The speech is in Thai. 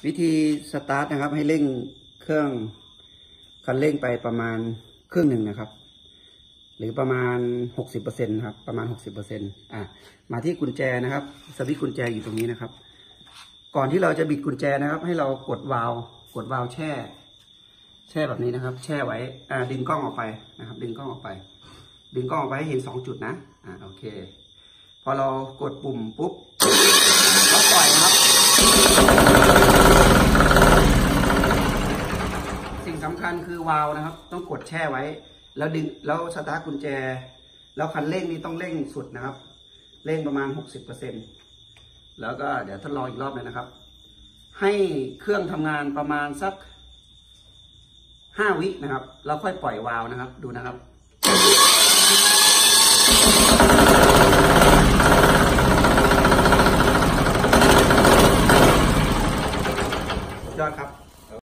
วิธีสตาร์ทนะครับให้เร่งเครื่องคันเร่งไปประมาณครึ่งหนึ่งนะครับหรือประมาณ 60% ครับประมาณ 60%มาที่กุญแจนะครับสวิตช์กุญแจอยู่ตรงนี้นะครับก่อนที่เราจะบิดกุญแจนะครับให้เรากดวาล์วแช่แบบนี้นะครับแช่ไว้ดึงกล้องออกไปนะครับดึงกล้องออกไปให้เห็น2จุดนะโอเคพอเรากดปุ่มปุ๊บเราปล่อยนะครับสิ่งสำคัญคือวาล์วนะครับต้องกดแช่ไว้แล้วดึงแล้วสตาร์ทกุญแจแล้วคันเร่งนี่ต้องเร่งสุดนะครับเร่งประมาณ 60%แล้วก็เดี๋ยวทดลองอีกรอบเลยนะครับให้เครื่องทำงานประมาณสัก5 วินะครับแล้วค่อยปล่อยวาล์วนะครับดูนะครับยอดครับ